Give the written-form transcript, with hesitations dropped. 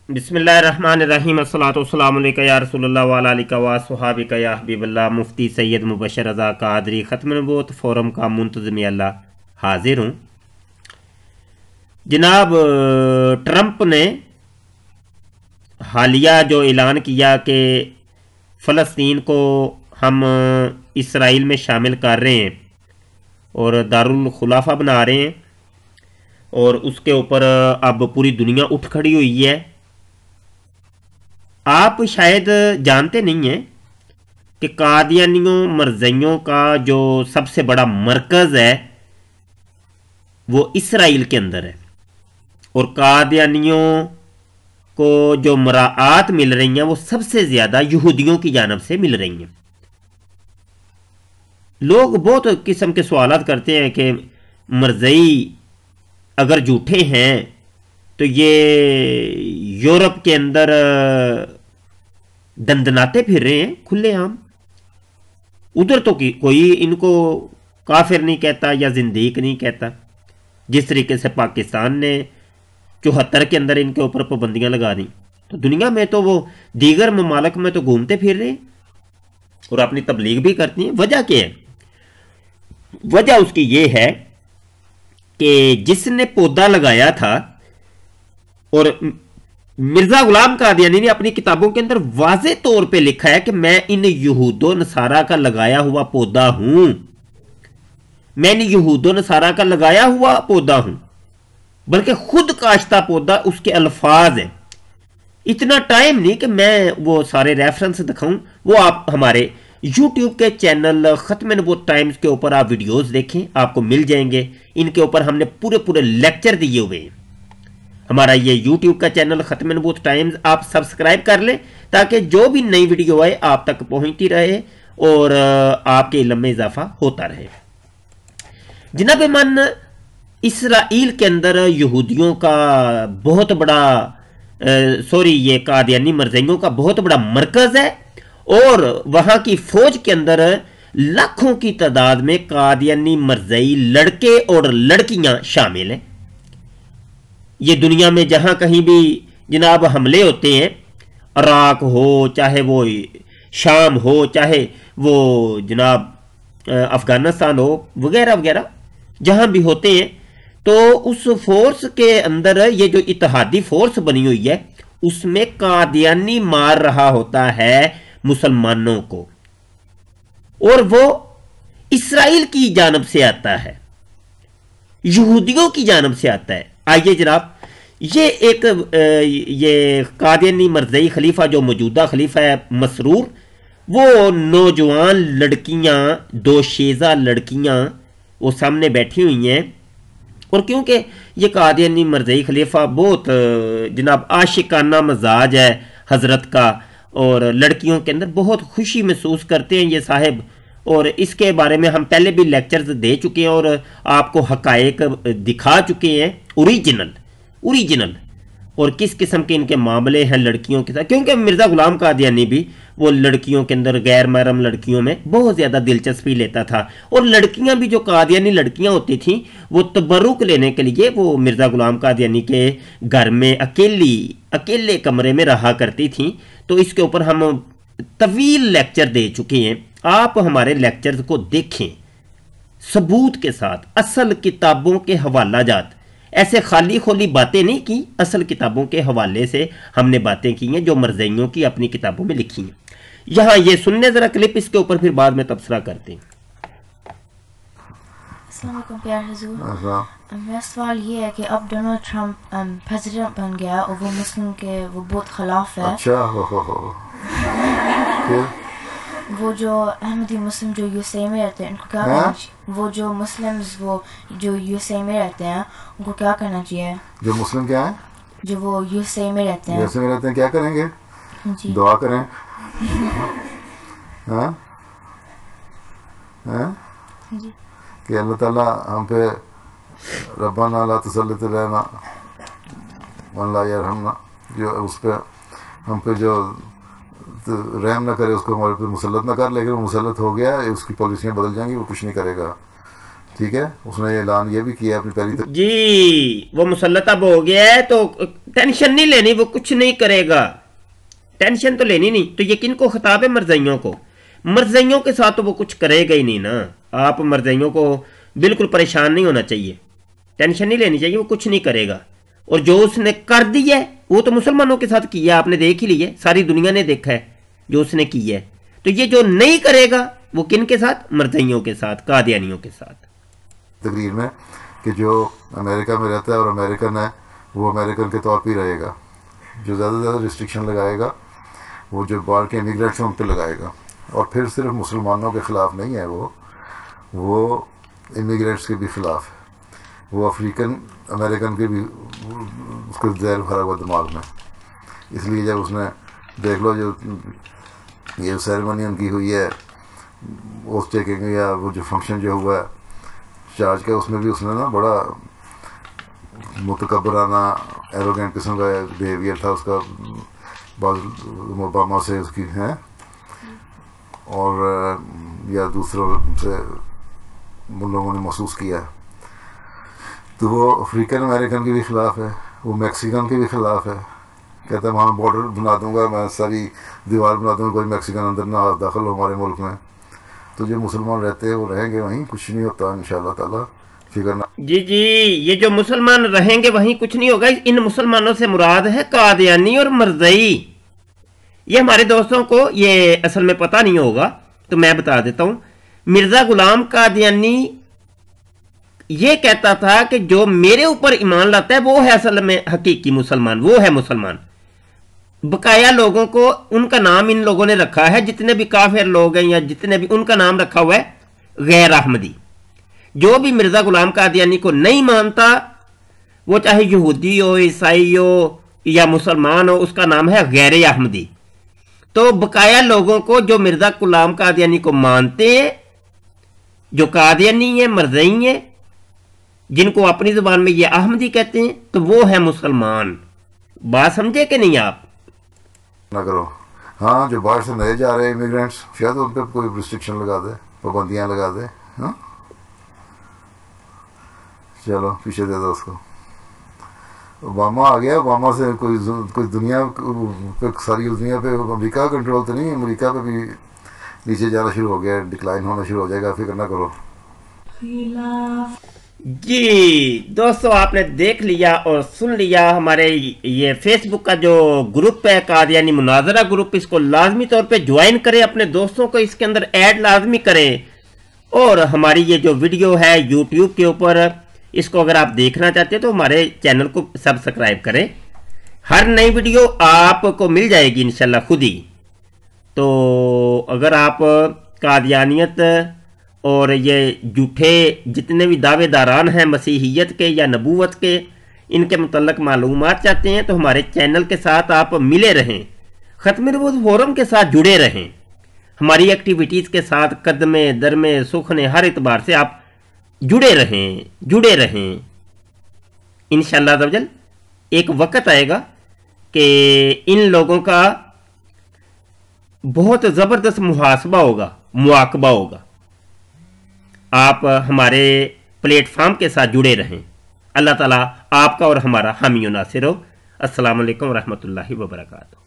बिस्मिल्लाहिर्रहमानिर्रहीम अस्सलातु वस्सलामु अलैका या रसूलल्लाह व अला आलिका व अस्हाबिका या हबीबल्लाह। मुफ्ती सैयद मुबशर रज़ा कादरी ख़त्म नबूवत फोरम का मुंतज़िम अल्लाह हाजिर हूँ। जनाब, ट्रंप ने हालिया जो ऐलान किया कि फ़लस्तीन को हम इसराइल में शामिल कर रहे हैं और दारुल खुलाफा बना रहे हैं, और उसके ऊपर अब पूरी दुनिया उठ खड़ी हुई है। आप शायद जानते नहीं हैं कि कादियानियों मरज़इयों का जो सबसे बड़ा मरकज़ है वो इसराइल के अंदर है, और कादियानियों को जो मराआत मिल रही हैं वो सबसे ज़्यादा यहूदियों की जानब से मिल रही हैं। लोग बहुत किस्म के सवालात करते हैं कि मरज़ई अगर झूठे हैं तो ये यूरोप के अंदर दंदनाते फिर रहे हैं खुलेआम। उधर तो कोई इनको काफिर नहीं कहता या जिंदीक नहीं कहता, जिस तरीके से पाकिस्तान ने 74 के अंदर इनके ऊपर पाबंदियां लगा दी, तो दुनिया में तो वो दीगर ममालिक में तो घूमते फिर रहे हैं और अपनी तबलीग भी करती हैं। वजह क्या है? वजह उसकी ये है कि जिसने पौधा लगाया था, और मिर्जा गुलाम कादियानी ने अपनी किताबों के अंदर वाज़े तौर पे लिखा है कि मैं इन यहूदो नसारा का लगाया हुआ पौधा हूं, मैं इन यहूदो नसारा का लगाया हुआ पौधा हूं, बल्कि खुद काश्ता पौधा उसके अल्फाज हैं। इतना टाइम नहीं कि मैं वो सारे रेफरेंस दिखाऊं, वो आप हमारे यूट्यूब के चैनल ख़त्म नबूवत टाइम्स के ऊपर आप वीडियोस देखें, आपको मिल जाएंगे। इनके ऊपर हमने पूरे पूरे लेक्चर दिए हुए हैं। हमारा ये यूट्यूब का चैनल ख़त्म नबूवत टाइम्स आप सब्सक्राइब कर लें ताकि जो भी नई वीडियो आए आप तक पहुंचती रहे और आपके इल्म में इजाफा होता रहे। जनाब मन, इसराइल के अंदर यहूदियों का बहुत बड़ा ये कादियानी मरज़इयों का बहुत बड़ा मरकज़ है, और वहां की फौज के अंदर लाखों की तादाद में कादियानी मरज़ई लड़के और लड़कियां शामिल हैं। ये दुनिया में जहां कहीं भी जनाब हमले होते हैं, इराक हो, चाहे वो शाम हो, चाहे वो जनाब अफगानिस्तान हो, वगैरह वगैरह जहां भी होते हैं, तो उस फोर्स के अंदर ये जो इत्तेहादी फोर्स बनी हुई है उसमें कादियानी मार रहा होता है मुसलमानों को, और वो इसराइल की जानब से आता है, यहूदियों की जानब से आता है। आइए जनाब, ये एक ये कादियानी मरज़ई खलीफा जो मौजूदा खलीफा है मसरूर, वो नौजवान लड़कियां, दो शेजा लड़कियां वो सामने बैठी हुई हैं, और क्योंकि ये कादियानी मरज़ई खलीफा बहुत जनाब आशिकाना मजाज है हजरत का, और लड़कियों के अंदर बहुत खुशी महसूस करते हैं ये साहिब, और इसके बारे में हम पहले भी लेक्चर्स दे चुके हैं और आपको हकायक दिखा चुके हैं ओरिजिनल और किस किस्म के इनके मामले हैं लड़कियों के साथ। क्योंकि मिर्ज़ा गुलाम कादियानी भी वो लड़कियों के अंदर गैर महरम लड़कियों में बहुत ज़्यादा दिलचस्पी लेता था, और लड़कियां भी जो कादियानी लड़कियां होती थीं वो तबरुक लेने के लिए वो मिर्ज़ा गुलाम कादियानी के घर में अकेले कमरे में रहा करती थीं। तो इसके ऊपर हम तवील लेक्चर दे चुके हैं, आप हमारे लेक्चर्स को देखें सबूत के साथ, असल किताबों के हवाला जात, ऐसे खाली खोली बातें नहीं की, असल किताबों के हवाले से हमने बातें की हैं जो मरज़इयों की अपनी किताबों में लिखी हैं। यहाँ ये सुनने जरा क्लिप, इसके ऊपर फिर बाद में तबसरा करते हैं। अस्सलाम वालेकुम प्यार हुजूर, मेरा सवाल ये है कि अब डोनाल्ड ट्रंप प्रेसिडेंट बन गया और वो मुस्लिम के वो बहुत खिलाफ है। अच्छा, फिर वो जो अहमदी मुस्लिम जो यूएसए में रहते हैं उनको क्या करना चाहिए? वो जो मुस्लिम्स वो जो यूएसए में रहते हैं उनको क्या करना चाहिए? जो मुस्लिम क्या है? जो वो यूएसए में रहते हैं। यूएसए में रहते हैं, क्या करेंगे? जी दुआ करें। हाँ हाँ जी, कि अल्लाह ताला हम पे रब्बाना ला तुसल्लित अलैना मन ला यरहमना, जो उस पे हम पे जो रहम ना करे उसको हमारे पे मुसल्लत ना कर, लेकिन वो मुसल्लत हो गया, उसकी पॉलिसियाँ बदल जाएंगी, वो कुछ नहीं करेगा। ٹھیک ہے، اس نے اعلان یہ بھی کیا اپنی پہلی جی وہ مسلط اب ہو گیا ہے تو ٹینشن نہیں لینی، وہ کچھ نہیں کرے گا، ٹینشن تو لینی نہیں۔ تو یہ کن کو خطاب ہے؟ مرزائیوں کو۔ مرزائیوں کے ساتھ تو وہ کچھ کرے گا ہی نہیں نا۔ آپ مرزائیوں کو بالکل پریشان نہیں ہونا چاہیے، ٹینشن نہیں لینی چاہیے، وہ کچھ نہیں کرے گا۔ اور جو اس نے کر دی ہے وہ تو مسلمانوں کے ساتھ کیا ہے، آپ نے دیکھ ہی لی ہے، ساری دنیا نے دیکھا ہے جو اس نے کی ہے۔ تو یہ جو نہیں کرے گا وہ کن کے ساتھ؟ مرزائیوں کے ساتھ، قادیانیوں کے ساتھ۔ تقریر میں کہ جو امریکہ میں رہتا ہے اور امریکن ہے وہ امریکن کے طور پہ ہی رہے گا، جو زیادہ سے زیادہ ریسٹرکشن لگائے گا وہ جو باہر کے امیگرینٹس ہیں ان پہ لگائے گا، اور پھر صرف مسلمانوں کے خلاف نہیں ہے، وہ امیگرینٹس کے بھی خلاف ہے، وہ افریقن امریکن کے بھی اس کو زہر بھرا ہوا دماغ میں۔ اس لیے جب اس نے دیکھ لو جو یہ سیریمنی ان کی ہوئی ہے اس چیکنگ یا وہ جو فنکشن جو ہوا ہے چارج کا، اس میں بھی اس نے نا بڑا متکبرانہ ایروگینٹ قسم کا بیہیویئر تھا اس کا، بعض اوباما سے اس کی ہیں اور یا دوسروں سے ان لوگوں نے محسوس کیا ہے۔ تو وہ افریقن امریکن کے بھی خلاف ہے، وہ میکسیکن کے بھی خلاف ہے، کہتا ہے وہاں بارڈر بنا دوں گا میں، ساری دیوار بنا دوں گا، کوئی میکسیکن اندر نہ داخل ہو ہمارے ملک میں۔ تو جو مسلمان رہتے ہیں وہ رہیں گے وہیں، کچھ نہیں ہوتا انشاءاللہ تعالیٰ، فکر نہ۔ جی یہ جو مسلمان رہیں گے وہیں کچھ نہیں ہوگا۔ ان مسلمانوں سے مراد ہے قادیانی اور مرزئی۔ یہ ہمارے دوستوں کو یہ اصل میں پتہ نہیں ہوگا تو میں بتا دیتا ہوں۔ مرزا غلام قادیانی یہ کہتا تھا کہ جو میرے اوپر ایمان لاتا ہے وہ ہے اصل میں حقیقی مسلمان، وہ ہے مسلمان۔ بقایا لوگوں کو ان کا نام ان لوگوں نے رکھا ہے، جتنے بھی کافر لوگ ہیں یا جتنے بھی، ان کا نام رکھا ہوا ہے غیر احمدی۔ جو بھی مرزا غلام قادیانی کو نہیں مانتا، وہ چاہے یہودی ہو، عیسائی ہو یا مسلمان ہو، اس کا نام ہے غیر احمدی۔ تو بقایا لوگوں کو جو مرزا غلام قادیانی کو مانتے ہیں، جو قادیانی ہیں، مرزئی ہیں، جن کو اپنی زبان میں یہ احمدی کہتے ہیں، تو وہ ہے مسلمان۔ بات سمجھے کہ نہیں آپ؟ نہ کرو۔ ہاں جو باہر سے نئے جا رہے ہیں امیگرینٹس، شاید ان پہ کوئی ریسٹرکشن لگا دے، پابندیاں لگا دے۔ ہاں چلو پیچھے دے دو اس کو۔ اوباما آ گیا، اوباما سے کوئی دنیا پہ، ساری دنیا پہ امریکہ کا کنٹرول تو نہیں، امریکہ پہ بھی نیچے جانا شروع ہو گیا، ڈکلائن ہونا شروع ہو جائے گا، فکر نہ کرو۔ جی دوستو، آپ نے دیکھ لیا اور سن لیا ہمارے یہ فیس بک کا جو گروپ ہے قادیانی مناظرہ گروپ، اس کو لازمی طور پہ جوائن کریں، اپنے دوستوں کو اس کے اندر ایڈ لازمی کریں، اور ہماری یہ جو ویڈیو ہے یوٹیوب کے اوپر، اس کو اگر آپ دیکھنا چاہتے ہیں تو ہمارے چینل کو سبسکرائب کریں، ہر نئی ویڈیو آپ کو مل جائے گی انشاءاللہ خود ہی۔ تو اگر آپ قادیانیت اور یہ جھوٹے جتنے بھی دعوے داران ہیں مسیحیت کے یا نبوت کے، ان کے متعلق معلومات چاہتے ہیں تو ہمارے چینل کے ساتھ آپ ملے رہیں، ختم نبوت فورم کے ساتھ جڑے رہیں، ہماری ایکٹیویٹیز کے ساتھ قدمے درمے سخنے ہر اعتبار سے آپ جڑے رہیں انشاءاللہ عز و جل۔ ایک وقت آئے گا کہ ان لوگوں کا بہت زبردست محاسبہ ہوگا، مواقبہ ہوگا۔ آپ ہمارے پلیٹ فارم کے ساتھ جڑے رہیں۔ اللہ تعالیٰ آپ کا اور ہمارا حامی و ناصر ہو۔ السلام علیکم ورحمۃ اللہ وبرکاتہ۔